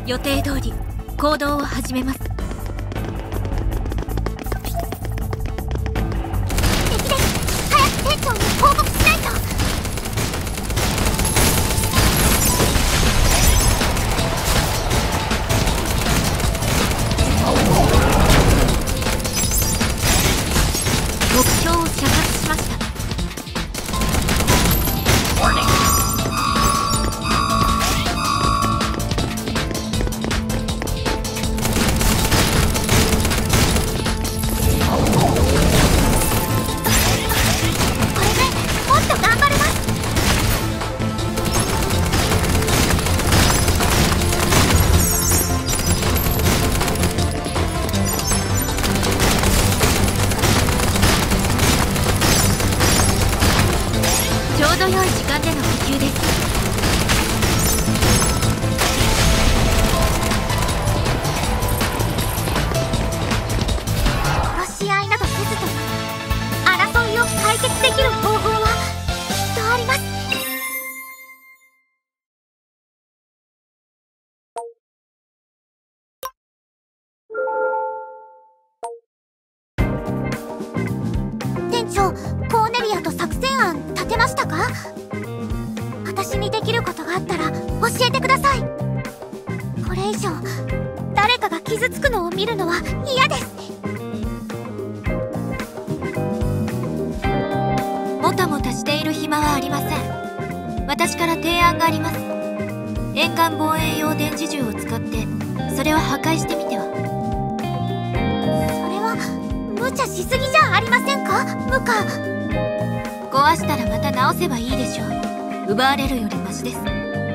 予定通り行動を始めます。 敵です。早く店長に報告しないと。 目標を射発しました。ちょうど良い時間での補給です。 殺し合いなどせずとも争いを解決できる方法はきっとあります。店長、コーネリアと作戦案立てましたか？私にできることがあったら教えてください。これ以上誰かが傷つくのを見るのは嫌です。 もたもたしている暇はありません。私から提案があります。沿岸防衛用電磁銃を使ってそれを破壊してみては。 それは無茶しすぎじゃありませんか？無か。 壊したらまた直せばいいでしょう。奪われるよりマシです。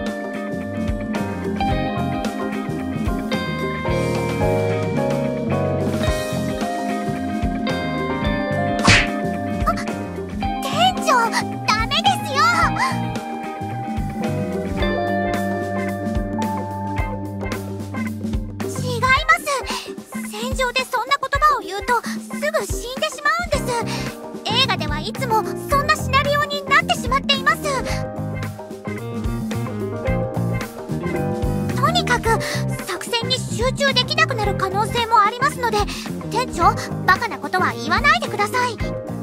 店長、ダメですよ。違います。戦場でそんな言葉を言うとすぐ死んでしまうんです。映画ではいつもそんなシナリオになってしまっています。とにかく作戦に集中できなくなる可能性もありますので、店長、バカなことは言わないでください。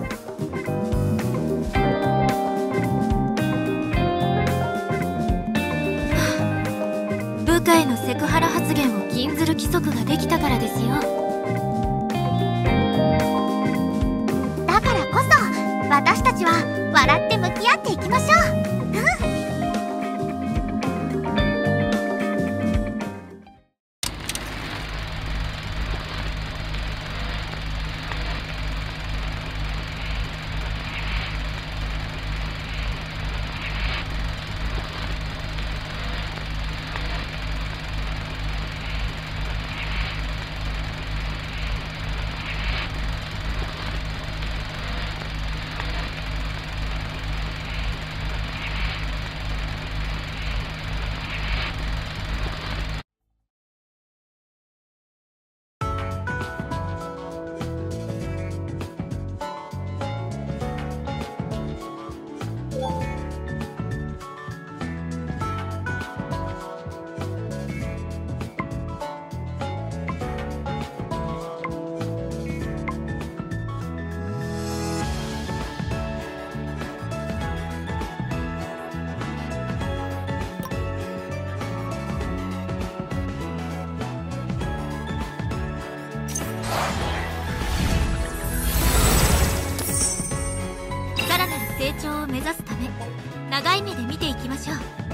部下へのセクハラ発言を禁ずる規則ができたからですよ。 だからこそ私たちは笑って向き合っていきましょう。さらなる成長を目指すため長い目で見ていきましょう。